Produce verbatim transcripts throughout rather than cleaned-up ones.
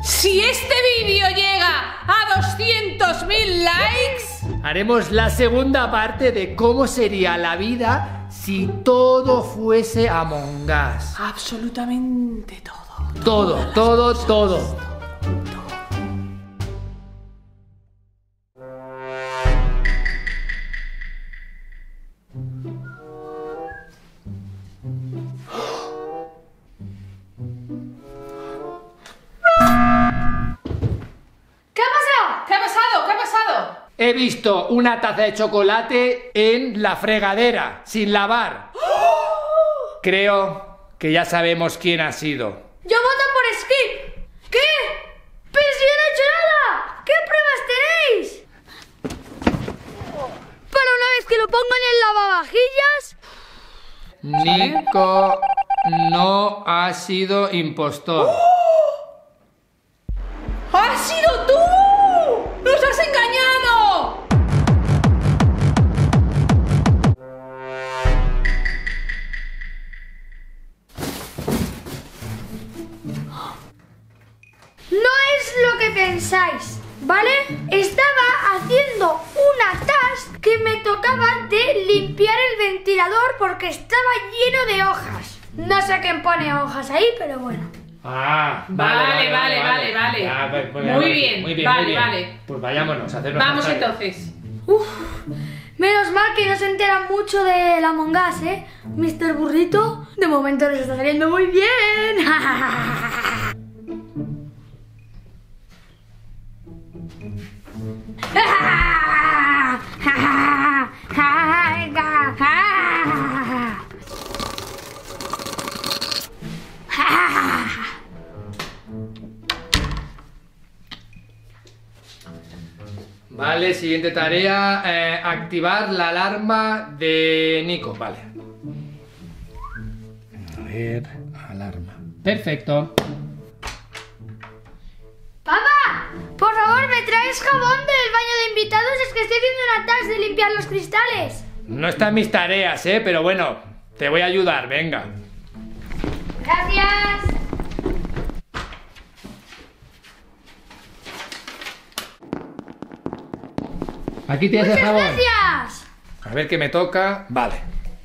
Si este vídeo llega a doscientos mil likes, haremos la segunda parte de cómo sería la vida si todo fuese Among Us. absolutamente todo. Todo, todo, todo. He visto una taza de chocolate en la fregadera, sin lavar. Creo que ya sabemos quién ha sido. ¡Yo voto por Skip! ¿Qué? ¡Pero si yo no he hecho nada! ¿Qué pruebas tenéis? Para una vez que lo pongan en lavavajillas. Nico no ha sido impostor. ¡Has sido tú! ¡Nos has engañado! No es lo que pensáis, ¿vale? Estaba haciendo una task que me tocaba de limpiar el ventilador porque estaba lleno de hojas. No sé quién pone hojas ahí, pero bueno. Ah, Vale, vale, vale, vale. Ya, pues, pues, Muy vale, bien, muy bien, vale, muy bien. vale. Pues vayámonos a hacer nuestra Vamos tarea. entonces. Uf, menos mal que no se enteran mucho del Among Us, ¿eh? mister Burrito, de momento les está saliendo muy bien. Vale, siguiente tarea, eh, activar la alarma de Nico, vale. A ver, alarma. Perfecto. Papá, por favor, ¿me traes jabón del baño de invitados? Es que estoy haciendo una task de limpiar los cristales. No están mis tareas, eh, pero bueno, te voy a ayudar, venga. Gracias. Aquí tienes el Muchas jabón. gracias. A ver qué me toca. Vale.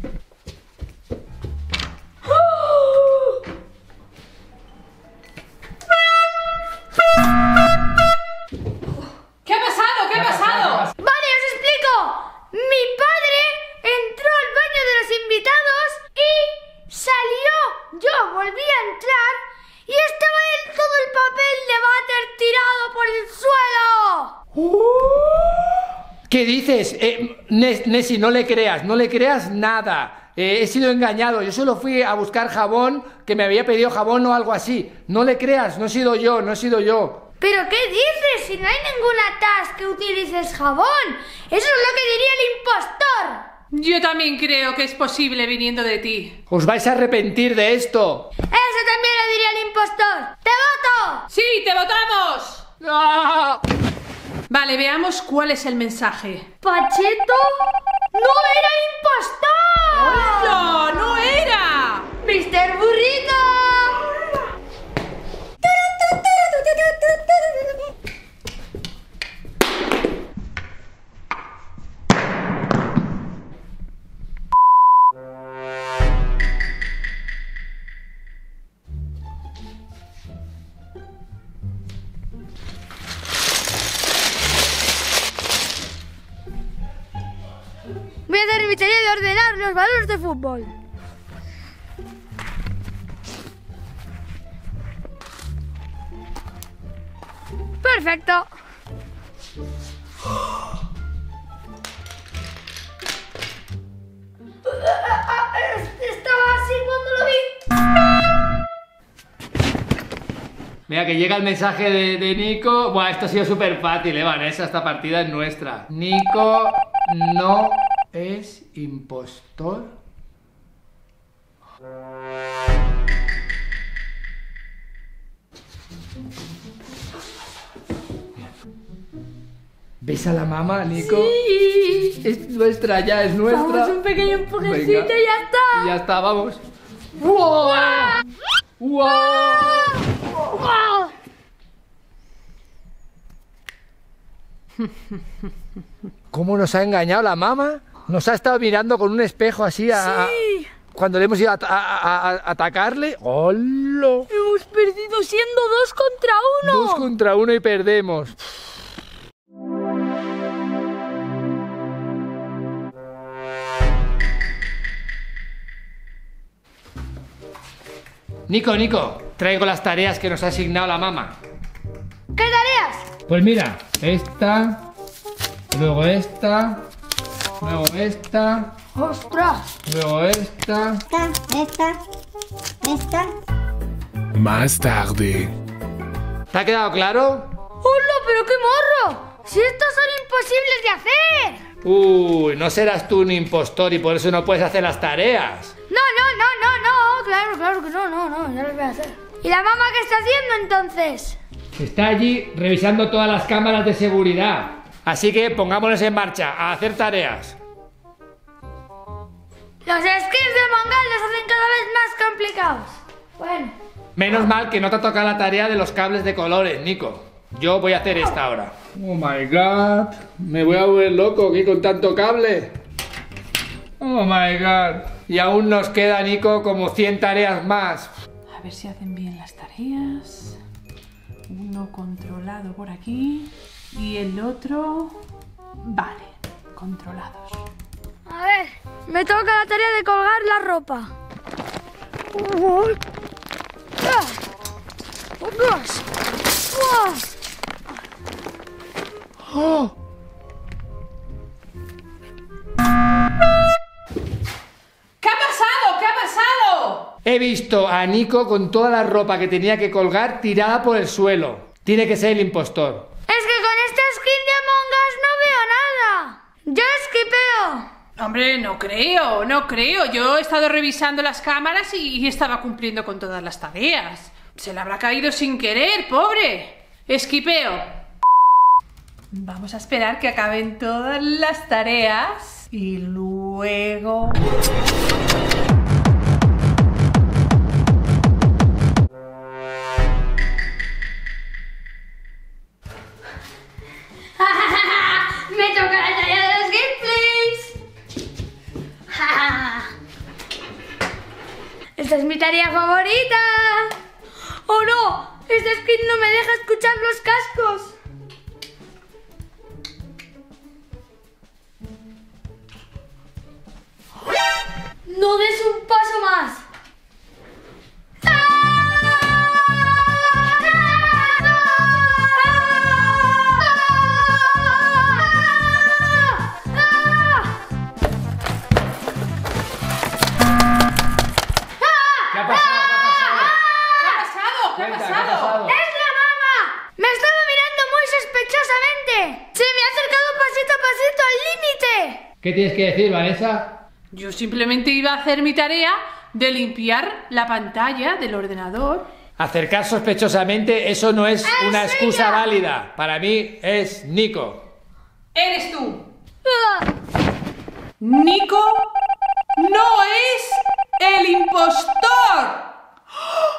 ¿Qué ha pasado? ¿Qué ha pasado? Vale, os explico. Mi padre entró al baño de los invitados y salió. Yo volví a entrar y estaba él todo el papel de váter tirado por el suelo. ¿Qué dices? Eh, Nes- Nessie, no le creas, no le creas nada. Eh, he sido engañado. Yo solo fui a buscar jabón, que me había pedido jabón o algo así. No le creas, no he sido yo, no he sido yo. ¿Pero qué dices? Si no hay ninguna task que utilices jabón. Eso es lo que diría el impostor. Yo también creo que es posible viniendo de ti. Os vais a arrepentir de esto. Eso también lo diría el impostor. ¡Te voto! ¡Sí, te votamos! ¡Ah! Vale, veamos cuál es el mensaje. ¿Pacheto? ¡No era el impostor! ¡No, no era! ¡mister Burrito! Voy a hacer mi tarea de ordenar los balones de fútbol. Perfecto. Estaba así cuando lo vi. Mira, que llega el mensaje de, de Nico. Buah, esto ha sido súper fácil, eh, Vanessa. Esta partida es nuestra. Nico no es impostor. ¿Ves a la mamá, Nico? Sí. Es nuestra, ya es nuestra. Vamos un pequeño empujoncito Venga. y ya está. Y ya está, vamos. ¡Wow! ¡Wow! ¡Wow! ¿Cómo nos ha engañado la mamá? Nos ha estado mirando con un espejo así a... Sí. Cuando le hemos ido a, a- a- a atacarle. ¡Hola! Hemos perdido siendo dos contra uno. Dos contra uno y perdemos. Nico, Nico, traigo las tareas que nos ha asignado la mamá. ¿Qué tareas? Pues mira, esta, luego esta, luego esta, ¡Ostras! luego esta. Esta, esta, esta. Más tarde. ¿Te ha quedado claro? ¡Hola, pero qué morro! ¡Si estos son imposibles de hacer! Uy, no serás tú un impostor y por eso no puedes hacer las tareas. No, no, no, no, no. Claro, claro que no, no, no. Ya los voy a hacer. ¿Y la mamá qué está haciendo entonces? Está allí revisando todas las cámaras de seguridad. Así que pongámonos en marcha a hacer tareas. Los skins de Mongal los hacen cada vez más complicados. Bueno. Menos mal que no te ha tocado la tarea de los cables de colores, Nico. Yo voy a hacer esta ahora. Oh my god. Me voy a volver loco aquí con tanto cable. Oh my god. Y aún nos queda, Nico, como cien tareas más. A ver si hacen bien las tareas. Uno controlado por aquí y el otro... Vale, controlados. A ver, me toca la tarea de colgar la ropa. Uy. Ah. ¡Ostras! ¡Uah! ¡Oh! ¿Qué ha pasado? ¿Qué ha pasado? He visto a Nico con toda la ropa que tenía que colgar tirada por el suelo. Tiene que ser el impostor. Es que con esta skin de Among Us no veo nada. Yo esquipeo. Hombre, no creo, no creo. Yo he estado revisando las cámaras y, y estaba cumpliendo con todas las tareas. Se le habrá caído sin querer, pobre. Esquipeo. Vamos a esperar que acaben todas las tareas y luego... Me toca la tarea de los gameplays. Esta es mi tarea favorita. ¡Oh no! Esta skin no me deja escuchar los cascos. No des un paso más. ¿Qué ha pasado? ¿Qué ha pasado? ¿Qué ha Cuenta, ¿qué ha pasado? pasado? ¡Es la mamá! Me estaba mirando muy sospechosamente. Se me ha acercado pasito a pasito al límite. ¿Qué tienes que decir, Vanessa? Yo simplemente iba a hacer mi tarea de limpiar la pantalla del ordenador. Acercar sospechosamente, eso no es una ¡Es excusa ella! válida. Para mí es Nico. ¡Eres tú! Ah, ¡Nico no es el impostor! ¡Oh!